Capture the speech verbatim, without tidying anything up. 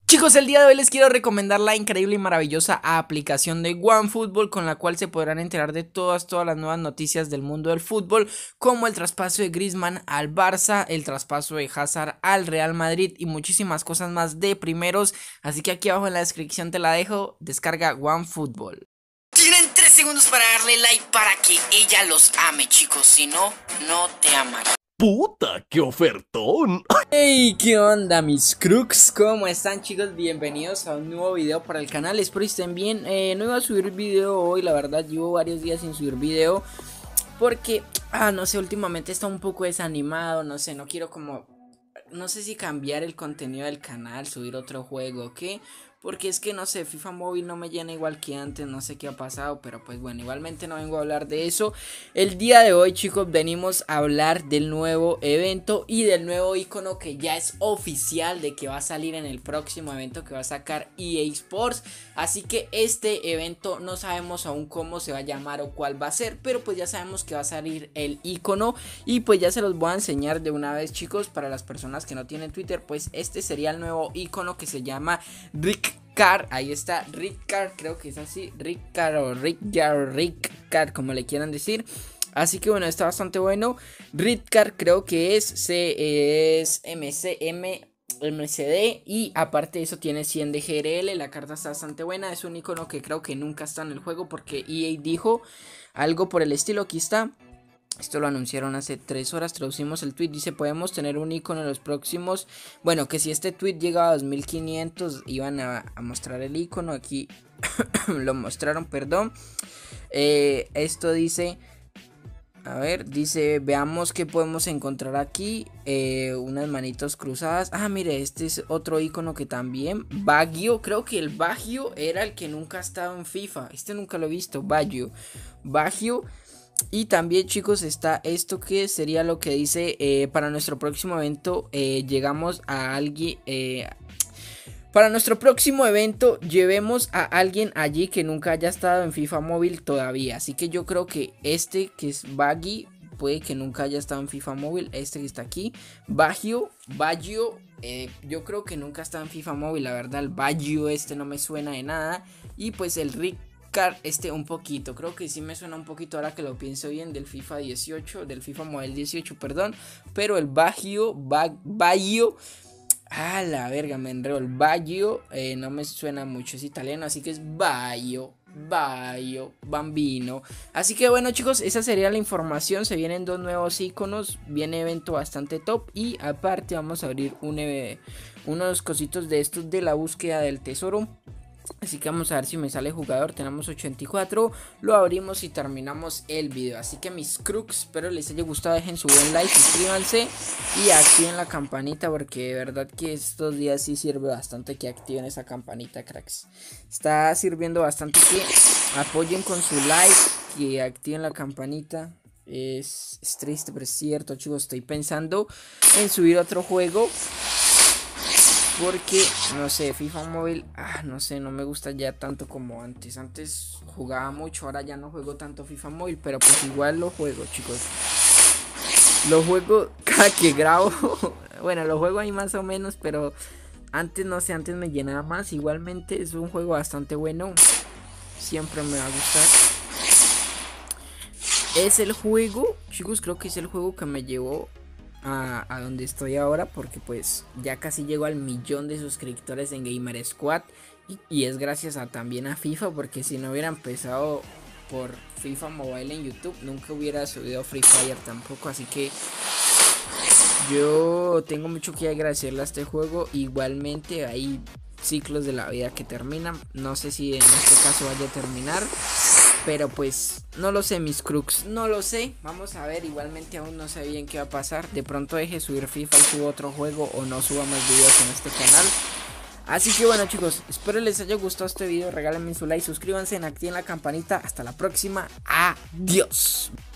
Chicos, el día de hoy les quiero recomendar la increíble y maravillosa aplicación de OneFootball, con la cual se podrán enterar de todas, todas las nuevas noticias del mundo del fútbol, como el traspaso de Griezmann al Barça, el traspaso de Hazard al Real Madrid y muchísimas cosas más de primeros. Así que aquí abajo en la descripción te la dejo, descarga OneFootball. Tienen tres segundos para darle like para que ella los ame, chicos, si no, no te amará. ¡Puta, qué ofertón! Hey, ¿qué onda mis crooks? ¿Cómo están, chicos? Bienvenidos a un nuevo video para el canal, espero que estén bien. eh, No iba a subir video hoy, la verdad llevo varios días sin subir video porque, ah, no sé, últimamente está un poco desanimado, no sé, no quiero como... No sé si cambiar el contenido del canal, subir otro juego o qué. Porque es que no sé, FIFA Móvil no me llena igual que antes, no sé qué ha pasado, pero pues bueno, igualmente no vengo a hablar de eso. El día de hoy, chicos, venimos a hablar del nuevo evento y del nuevo icono que ya es oficial de que va a salir en el próximo evento que va a sacar E A Sports. Así que este evento no sabemos aún cómo se va a llamar o cuál va a ser, pero pues ya sabemos que va a salir el icono y pues ya se los voy a enseñar de una vez, chicos. Para las personas que no tienen Twitter, pues este sería el nuevo icono que se llama Rick Car, ahí está, Rick Car, creo que es así, Rick Car o Rick Car, Rick Car, como le quieran decir. Así que bueno, está bastante bueno. Rick Car creo que es C, es M C M M C D y aparte de eso tiene cien de G R L. La carta está bastante buena, es un icono que creo que nunca está en el juego porque E A dijo algo por el estilo. Aquí está. Esto lo anunciaron hace tres horas, traducimos el tweet, dice: podemos tener un icono en los próximos... Bueno, que si este tweet llega a dos mil quinientos iban a, a mostrar el icono. Aquí lo mostraron, perdón. eh, Esto dice... A ver, dice, veamos qué podemos encontrar aquí. eh, Unas manitos cruzadas. Ah, mire, este es otro icono que también. Baggio, creo que el Baggio era el que nunca ha estado en FIFA. Este nunca lo he visto, Baggio Baggio. Y también, chicos, está esto que sería lo que dice, eh, para nuestro próximo evento eh, llegamos a alguien, eh, para nuestro próximo evento llevemos a alguien allí que nunca haya estado en FIFA Móvil todavía. Así que yo creo que este que es Baggy puede que nunca haya estado en FIFA Móvil. Este que está aquí, Baggio, Baggio, eh, yo creo que nunca ha estado en FIFA Móvil, la verdad. El Baggio este no me suena de nada. Y pues el Rick este un poquito, creo que sí me suena un poquito ahora que lo pienso bien, del FIFA dieciocho, del FIFA Model dieciocho, perdón. Pero el Baggio, Baggio, ah, la verga, me enredo. El Baggio eh, no me suena mucho, es italiano, así que es Baggio, Baggio, Bambino. Así que bueno, chicos, esa sería la información. Se vienen dos nuevos iconos, viene evento bastante top y aparte vamos a abrir un, eh, unos cositos de estos de la búsqueda del tesoro. Así que vamos a ver si me sale jugador. Tenemos ochenta y cuatro. Lo abrimos y terminamos el video. Así que mis crooks, espero les haya gustado. Dejen su buen like, suscríbanse y activen la campanita, porque de verdad que estos días sí sirve bastante que activen esa campanita, cracks. Está sirviendo bastante que apoyen con su like, que activen la campanita. Es, es triste, pero es cierto, chicos. Estoy pensando en subir otro juego, porque, no sé, FIFA Móvil, ah, no sé, no me gusta ya tanto como antes. Antes jugaba mucho, ahora ya no juego tanto FIFA Móvil, pero pues igual lo juego, chicos. Lo juego cada que grabo. Bueno, lo juego ahí más o menos, pero antes, no sé, antes me llenaba más. Igualmente es un juego bastante bueno, siempre me va a gustar. Es el juego, chicos, creo que es el juego que me llevó A, a donde estoy ahora, porque pues ya casi llego al millón de suscriptores en Gamer Squad y, y es gracias a también a FIFA, porque si no hubiera empezado por FIFA Mobile en YouTube nunca hubiera subido Free Fire tampoco. Así que yo tengo mucho que agradecerle a este juego. Igualmente hay ciclos de la vida que terminan, no sé si en este caso vaya a terminar, pero pues no lo sé, mis crooks, no lo sé. Vamos a ver, igualmente aún no sé bien qué va a pasar. De pronto deje subir FIFA y suba otro juego, o no suba más videos en este canal. Así que bueno, chicos, espero les haya gustado este video. Regálenme su like, suscríbanse, activen la campanita. Hasta la próxima, adiós.